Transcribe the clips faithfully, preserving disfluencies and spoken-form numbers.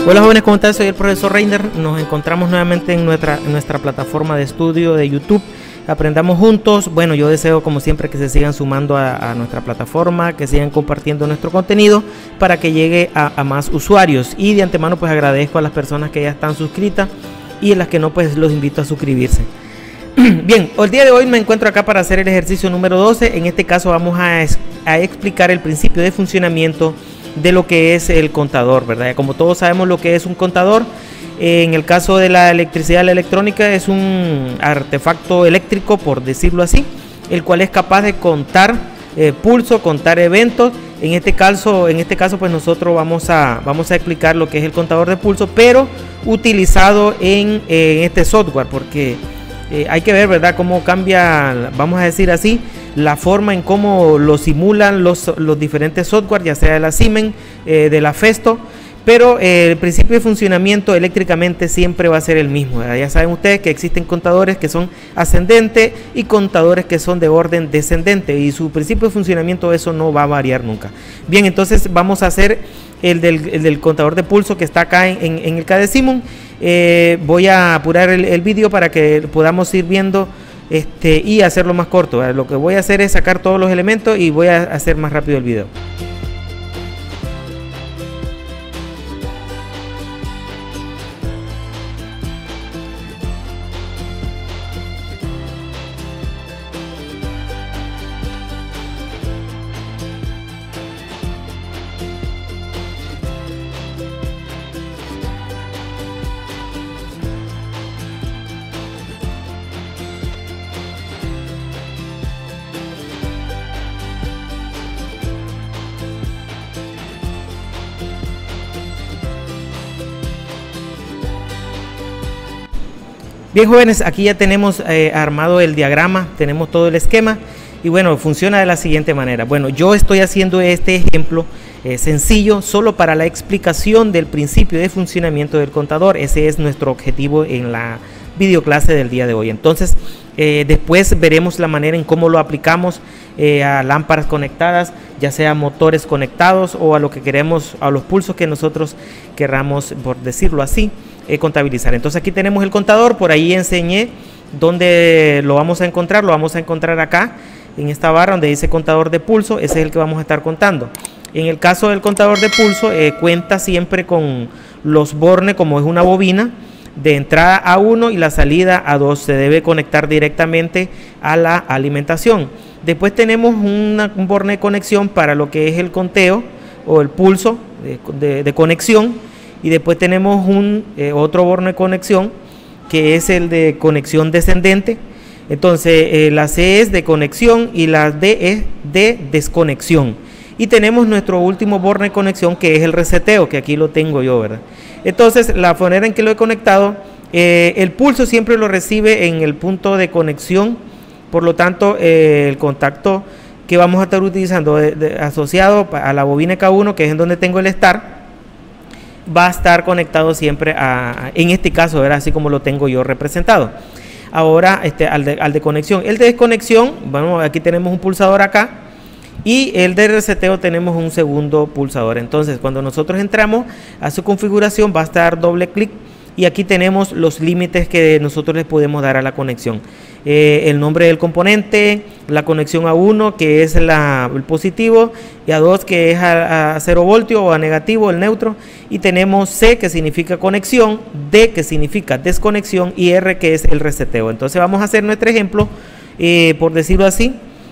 Hola jóvenes, ¿cómo están? Soy el profesor Reiner. Nos encontramos nuevamente en nuestra, en nuestra plataforma de estudio de YouTube. Aprendamos juntos. Bueno, yo deseo como siempre que se sigan sumando a, a nuestra plataforma, que sigan compartiendo nuestro contenido para que llegue a, a más usuarios. Y de antemano pues agradezco a las personas que ya están suscritas y a las que no pues los invito a suscribirse. Bien, el día de hoy me encuentro acá para hacer el ejercicio número doce. En este caso vamos a, a explicar el principio de funcionamiento de lo que es el contador, ¿verdad? Como todos sabemos lo que es un contador, eh, en el caso de la electricidad, la electrónica es un artefacto eléctrico, por decirlo así, el cual es capaz de contar eh, pulso, contar eventos. En este caso, en este caso, pues nosotros vamos a, vamos a explicar lo que es el contador de pulso, pero utilizado en, eh, en este software, porque eh, hay que ver, ¿verdad?, cómo cambia, vamos a decir así, la forma en cómo lo simulan los, los diferentes software, ya sea de la Siemens, eh, de la Festo, pero eh, el principio de funcionamiento eléctricamente siempre va a ser el mismo, ¿verdad? Ya saben ustedes que existen contadores que son ascendentes y contadores que son de orden descendente, y su principio de funcionamiento eso no va a variar nunca. Bien, entonces vamos a hacer el del, el del contador de pulso que está acá en, en, en el K de Siemens. Eh, voy a apurar el, el vídeo para que podamos ir viendo Este, y hacerlo más corto, ¿verdad? Lo que voy a hacer es sacar todos los elementos y voy a hacer más rápido el video. Bien jóvenes, aquí ya tenemos eh, armado el diagrama, tenemos todo el esquema y bueno, funciona de la siguiente manera. Bueno, yo estoy haciendo este ejemplo eh, sencillo solo para la explicación del principio de funcionamiento del contador. Ese es nuestro objetivo en la videoclase del día de hoy. Entonces eh, después veremos la manera en cómo lo aplicamos eh, a lámparas conectadas, ya sea motores conectados o a lo que queremos, a los pulsos que nosotros querramos, por decirlo así, eh, contabilizar. Entonces aquí tenemos el contador, por ahí enseñé dónde lo vamos a encontrar, lo vamos a encontrar acá en esta barra donde dice contador de pulso, ese es el que vamos a estar contando. En el caso del contador de pulso eh, cuenta siempre con los bornes, como es una bobina, de entrada a uno y la salida a dos, se debe conectar directamente a la alimentación. Después tenemos una, un borne de conexión para lo que es el conteo o el pulso de, de, de conexión, y después tenemos un eh, otro borne de conexión que es el de conexión descendente. Entonces eh, la C es de conexión y la D es de desconexión, y tenemos nuestro último borne de conexión que es el reseteo, que aquí lo tengo yo, ¿verdad? Entonces la manera en que lo he conectado, eh, el pulso siempre lo recibe en el punto de conexión, por lo tanto eh, el contacto que vamos a estar utilizando de, de, asociado a la bobina K uno, que es en donde tengo el start, va a estar conectado siempre a, en este caso, ¿verdad?, así como lo tengo yo representado. Ahora este, al, de, al de conexión, el de desconexión, bueno, aquí tenemos un pulsador acá, y el de reseteo tenemos un segundo pulsador. Entonces cuando nosotros entramos a su configuración va a estar doble clic y aquí tenemos los límites que nosotros les podemos dar a la conexión. Eh, el nombre del componente, la conexión a uno que es la, el positivo, y a dos que es a, a cero voltio o a negativo, el neutro, y tenemos C que significa conexión, D que significa desconexión y R que es el reseteo. Entonces vamos a hacer nuestro ejemplo, eh, por decirlo así.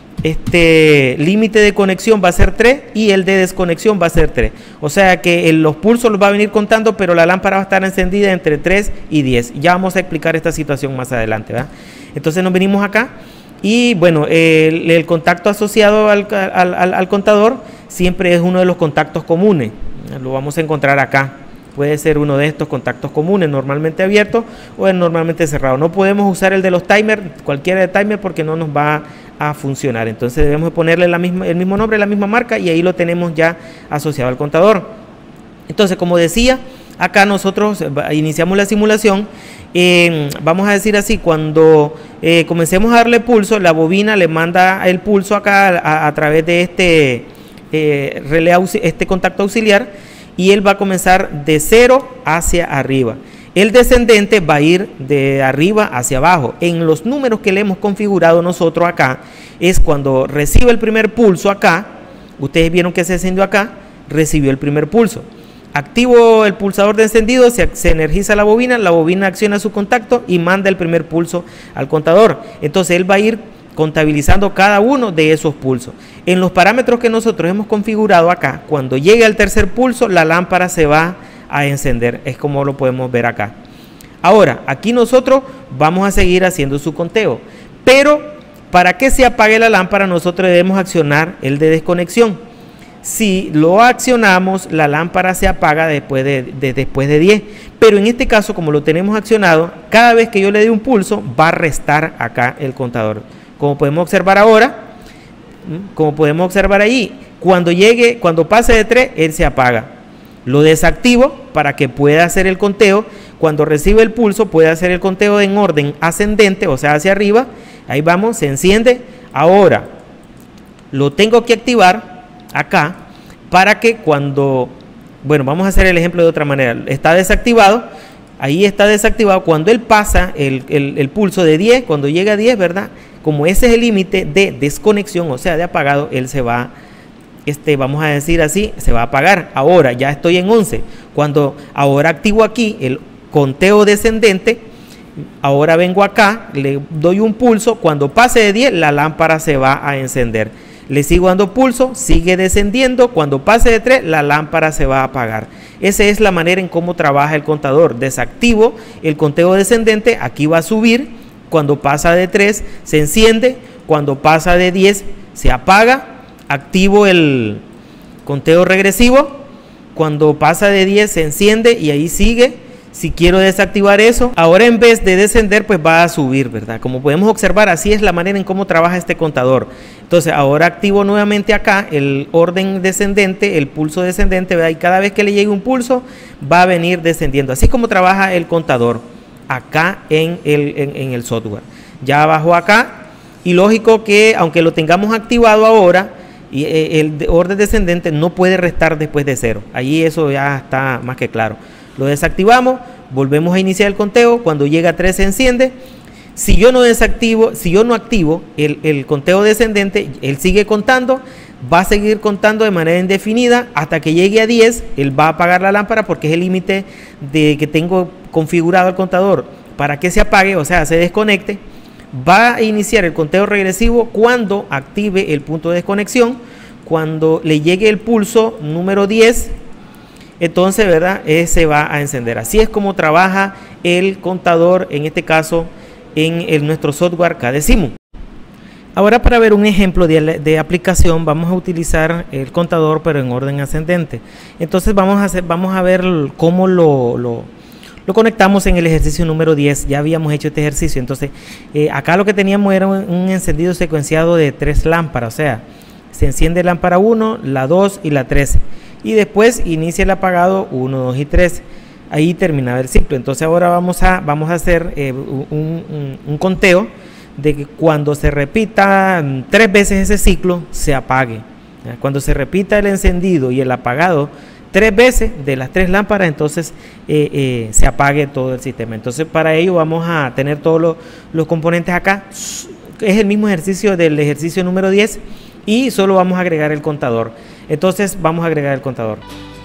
Este límite de conexión va a ser tres y el de desconexión va a ser tres, o sea que el, los pulsos los va a venir contando, pero la lámpara va a estar encendida entre tres y diez. Ya vamos a explicar esta situación más adelante, ¿verdad? Entonces nos venimos acá y bueno, el, el contacto asociado al, al, al, al contador siempre es uno de los contactos comunes, lo vamos a encontrar acá. Puede ser uno de estos contactos comunes, normalmente abierto o normalmente cerrado. No podemos usar el de los timers, cualquiera de timer, porque no nos va a funcionar. Entonces debemos ponerle la misma, el mismo nombre, la misma marca, y ahí lo tenemos ya asociado al contador. Entonces, como decía, acá nosotros iniciamos la simulación. Eh, vamos a decir así, cuando eh, comencemos a darle pulso, la bobina le manda el pulso acá a, a través de este, eh, relé, este contacto auxiliar. y él va a comenzar de cero hacia arriba. El descendente va a ir de arriba hacia abajo. En los números que le hemos configurado nosotros acá, es cuando recibe el primer pulso acá, ustedes vieron que se encendió acá, recibió el primer pulso. Activo el pulsador de encendido, se, se energiza la bobina, la bobina acciona su contacto y manda el primer pulso al contador. Entonces él va a ir contabilizando cada uno de esos pulsos. En los parámetros que nosotros hemos configurado acá, cuando llegue al tercer pulso, la lámpara se va a encender. Es como lo podemos ver acá. Ahora, aquí nosotros vamos a seguir haciendo su conteo. Pero, para que se apague la lámpara, nosotros debemos accionar el de desconexión. Si lo accionamos, la lámpara se apaga después de, de, después de diez. Pero en este caso, como lo tenemos accionado, cada vez que yo le dé un pulso, va a restar acá el contador. Como podemos observar ahora, como podemos observar ahí, cuando llegue, cuando pase de tres, él se apaga. Lo desactivo para que pueda hacer el conteo. Cuando recibe el pulso, puede hacer el conteo en orden ascendente, o sea, hacia arriba. Ahí vamos, se enciende. Ahora, lo tengo que activar acá para que cuando, bueno, vamos a hacer el ejemplo de otra manera. Está desactivado. Ahí está desactivado. Cuando él pasa el, el, el pulso de diez, cuando llega a diez, ¿verdad? Como ese es el límite de desconexión, o sea, de apagado, él se va, este, vamos a decir así, se va a apagar. Ahora ya estoy en once. Cuando ahora activo aquí el conteo descendente, ahora vengo acá, le doy un pulso. Cuando pase de diez, la lámpara se va a encender. Le sigo dando pulso, sigue descendiendo. Cuando pase de tres, la lámpara se va a apagar. Esa es la manera en cómo trabaja el contador. Desactivo el conteo descendente, aquí va a subir. Cuando pasa de tres, se enciende. Cuando pasa de diez, se apaga. Activo el conteo regresivo. Cuando pasa de diez, se enciende y ahí sigue. Si quiero desactivar eso, ahora en vez de descender, pues va a subir, ¿verdad? Como podemos observar, así es la manera en cómo trabaja este contador. Entonces, ahora activo nuevamente acá el orden descendente, el pulso descendente, ¿verdad? Y cada vez que le llegue un pulso, va a venir descendiendo. Así es como trabaja el contador acá en el, en, en el software. Ya abajo acá, y lógico que aunque lo tengamos activado ahora, y el orden descendente no puede restar después de cero. Allí eso ya está más que claro. Lo desactivamos, volvemos a iniciar el conteo. Cuando llega a tres se enciende. Si yo no desactivo, si yo no activo el, el conteo descendente, él sigue contando, va a seguir contando de manera indefinida hasta que llegue a diez. Él va a apagar la lámpara porque es el límite de que tengo configurado el contador para que se apague, o sea, se desconecte. Va a iniciar el conteo regresivo cuando active el punto de desconexión. Cuando le llegue el pulso número diez, entonces, ¿verdad? Ese va a encender. Así es como trabaja el contador, en este caso, en el, nuestro software Cadecimu. Ahora, para ver un ejemplo de, de aplicación, vamos a utilizar el contador, pero en orden ascendente. Entonces, vamos a, hacer, vamos a ver cómo lo, lo, lo conectamos en el ejercicio número diez. Ya habíamos hecho este ejercicio. Entonces, eh, acá lo que teníamos era un, un encendido secuenciado de tres lámparas. O sea, se enciende lámpara uno, la dos y la tres. Y después inicia el apagado uno, dos y tres. Ahí terminaba el ciclo. Entonces ahora vamos a, vamos a hacer eh, un, un, un conteo de que cuando se repita tres veces ese ciclo, se apague. Cuando se repita el encendido y el apagado tres veces de las tres lámparas, entonces eh, eh, se apague todo el sistema. Entonces para ello vamos a tener todos los, los componentes acá. Es el mismo ejercicio del ejercicio número diez y solo vamos a agregar el contador. Entonces vamos a agregar el contador.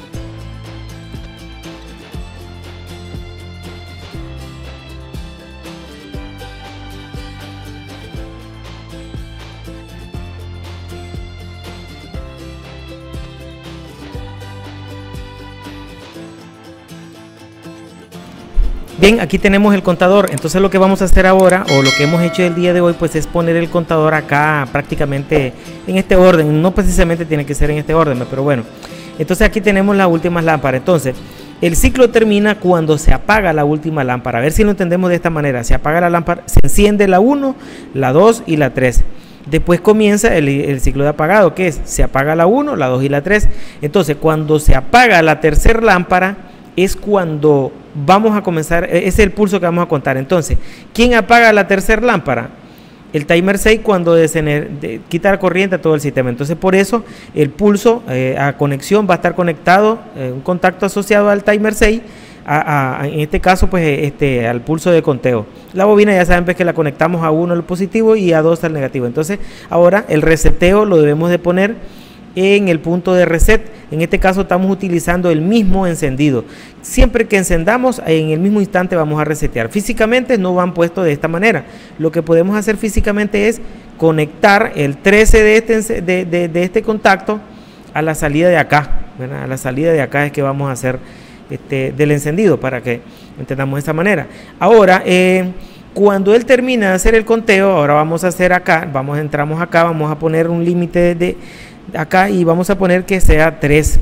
Bien, aquí tenemos el contador. Entonces lo que vamos a hacer ahora, o lo que hemos hecho el día de hoy, pues es poner el contador acá prácticamente en este orden. No precisamente tiene que ser en este orden, pero bueno. Entonces aquí tenemos las últimas lámparas. Entonces el ciclo termina cuando se apaga la última lámpara. A ver si lo entendemos de esta manera. Se apaga la lámpara, se enciende la uno, la dos y la tres. Después comienza el, el ciclo de apagado, que es se apaga la uno, la dos y la tres. Entonces cuando se apaga la tercera lámpara, es cuando vamos a comenzar, ese es el pulso que vamos a contar. Entonces, ¿quién apaga la tercera lámpara? el timer seis cuando desener, de, quita la corriente a todo el sistema. Entonces por eso el pulso eh, a conexión va a estar conectado, eh, un contacto asociado al timer seis, a, a, en este caso pues este, al pulso de conteo. La bobina ya saben pues, que la conectamos a uno al positivo y a dos al negativo. Entonces ahora el reseteo lo debemos de poner en el punto de reset. En este caso estamos utilizando el mismo encendido. Siempre que encendamos, en el mismo instante vamos a resetear. Físicamente no van puestos de esta manera. Lo que podemos hacer físicamente es conectar el trece de este, de, de, de este contacto a la salida de acá, ¿verdad? A la salida de acá es que vamos a hacer este, del encendido, para que entendamos de esta manera. Ahora, eh, cuando él termina de hacer el conteo, ahora vamos a hacer acá, vamos, entramos acá, vamos a poner un límite de acá y vamos a poner que sea tres.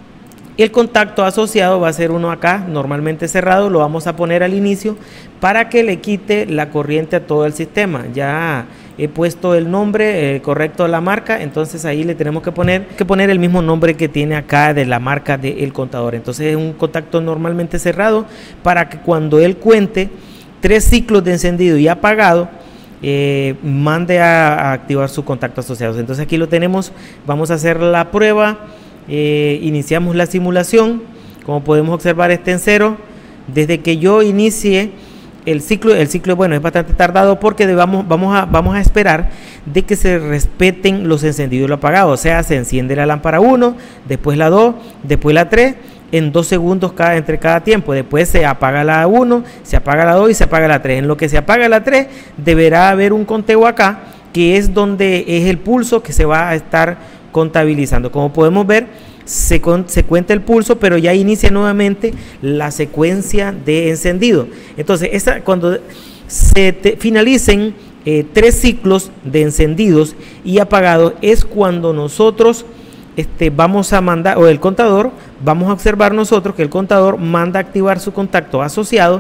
El contacto asociado va a ser uno acá, normalmente cerrado, lo vamos a poner al inicio para que le quite la corriente a todo el sistema. Ya he puesto el nombre eh, correcto de la marca, entonces ahí le tenemos que poner, que poner el mismo nombre que tiene acá de la marca del contador. Entonces es un contacto normalmente cerrado para que cuando él cuente tres ciclos de encendido y apagado, Eh, mande a, a activar su contacto asociado. Entonces aquí lo tenemos, vamos a hacer la prueba, eh, iniciamos la simulación. Como podemos observar, está en cero. Desde que yo inicie el ciclo, el ciclo bueno es bastante tardado porque vamos, vamos, a, vamos a esperar de que se respeten los encendidos y los apagados. O sea, se enciende la lámpara uno, después la dos, después la tres, en dos segundos cada, entre cada tiempo. Después se apaga la uno, se apaga la dos y se apaga la tres. En lo que se apaga la tres deberá haber un conteo acá, que es donde es el pulso que se va a estar contabilizando. Como podemos ver, se, con, se cuenta el pulso, pero ya inicia nuevamente la secuencia de encendido. Entonces, esa, cuando se te, finalicen eh, tres ciclos de encendidos y apagados, es cuando nosotros Este, vamos a mandar, o el contador, vamos a observar nosotros que el contador manda a activar su contacto asociado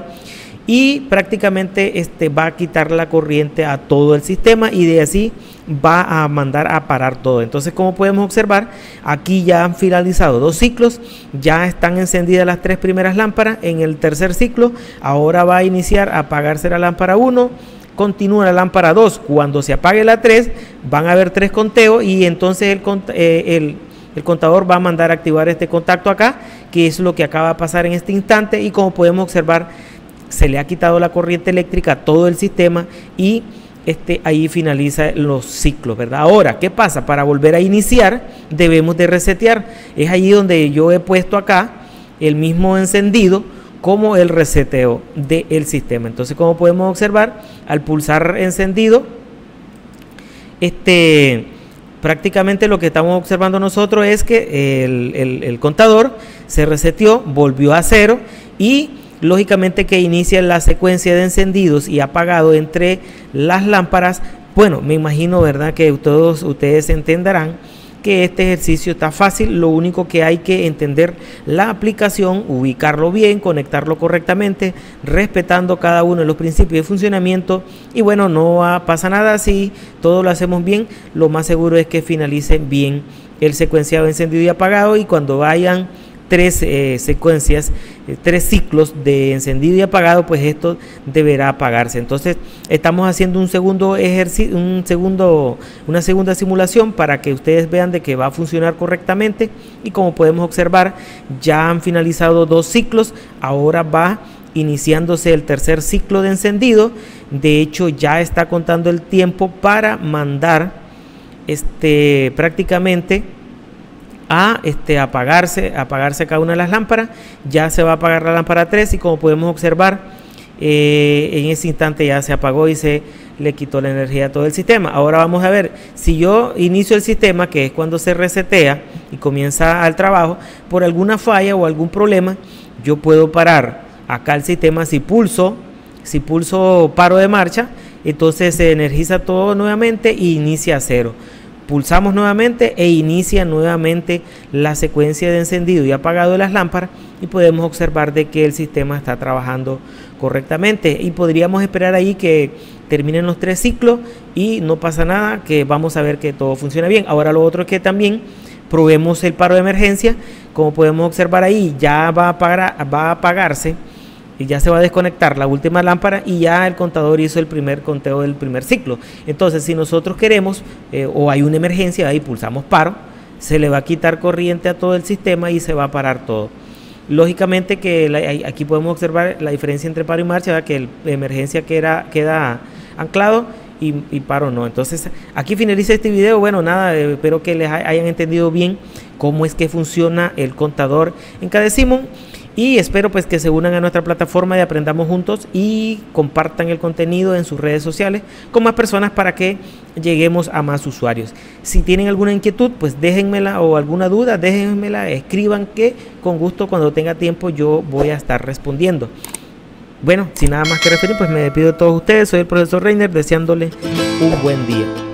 y prácticamente este, va a quitar la corriente a todo el sistema y de así va a mandar a parar todo. Entonces, como podemos observar, aquí ya han finalizado dos ciclos, ya están encendidas las tres primeras lámparas. En el tercer ciclo ahora va a iniciar a apagarse la lámpara uno, continúa la lámpara dos, cuando se apague la tres van a haber tres conteos y entonces el, eh, el, el contador va a mandar a activar este contacto acá, que es lo que acaba de pasar en este instante. Y como podemos observar, se le ha quitado la corriente eléctrica a todo el sistema y este, ahí finaliza los ciclos, ¿verdad? Ahora, ¿qué pasa? Para volver a iniciar debemos de resetear. Es ahí donde yo he puesto acá el mismo encendido como el reseteo del sistema. Entonces, como podemos observar, al pulsar encendido, este, prácticamente lo que estamos observando nosotros es que el, el, el contador se reseteó, volvió a cero y lógicamente que inicia la secuencia de encendidos y apagados entre las lámparas. Bueno, me imagino, ¿verdad?, que todos ustedes entenderán que este ejercicio está fácil. Lo único que hay que entender la aplicación, ubicarlo bien, conectarlo correctamente, respetando cada uno de los principios de funcionamiento. Y bueno, no pasa nada si todo lo hacemos bien. Lo más seguro es que finalice bien el secuenciado encendido y apagado, y cuando vayan tres eh, secuencias, eh, tres ciclos de encendido y apagado, pues esto deberá apagarse. Entonces estamos haciendo un segundo ejercicio, un segundo, una segunda simulación para que ustedes vean de que va a funcionar correctamente. Y como podemos observar, ya han finalizado dos ciclos, ahora va iniciándose el tercer ciclo de encendido. De hecho, ya está contando el tiempo para mandar este prácticamente a este, apagarse, apagarse cada una de las lámparas. Ya se va a apagar la lámpara tres y como podemos observar, eh, en ese instante ya se apagó y se le quitó la energía a todo el sistema. Ahora vamos a ver, si yo inicio el sistema, que es cuando se resetea y comienza el trabajo, por alguna falla o algún problema, yo puedo parar acá el sistema. Si pulso, si pulso paro de marcha, entonces se energiza todo nuevamente e inicia a cero. Pulsamos nuevamente e inicia nuevamente la secuencia de encendido y apagado de las lámparas y podemos observar de que el sistema está trabajando correctamente. Y podríamos esperar ahí que terminen los tres ciclos y no pasa nada, que vamos a ver que todo funciona bien. Ahora lo otro es que también probemos el paro de emergencia. Como podemos observar ahí, ya va a, apagar, va a apagarse y ya se va a desconectar la última lámpara y ya el contador hizo el primer conteo del primer ciclo. Entonces, si nosotros queremos eh, o hay una emergencia, ahí pulsamos paro, se le va a quitar corriente a todo el sistema y se va a parar todo. Lógicamente que la, aquí podemos observar la diferencia entre paro y marcha, ¿verdad? Que la emergencia queda, queda anclado y, y paro no. Entonces aquí finaliza este video. Bueno, nada, eh, espero que les hayan entendido bien cómo es que funciona el contador en Cadecimon. Y espero pues que se unan a nuestra plataforma de Aprendamos Juntos y compartan el contenido en sus redes sociales con más personas para que lleguemos a más usuarios. Si tienen alguna inquietud, pues déjenmela, o alguna duda, déjenmela, escriban, que con gusto cuando tenga tiempo yo voy a estar respondiendo. Bueno, sin nada más que referir, pues me despido de todos ustedes. Soy el profesor Reiner, deseándole un buen día.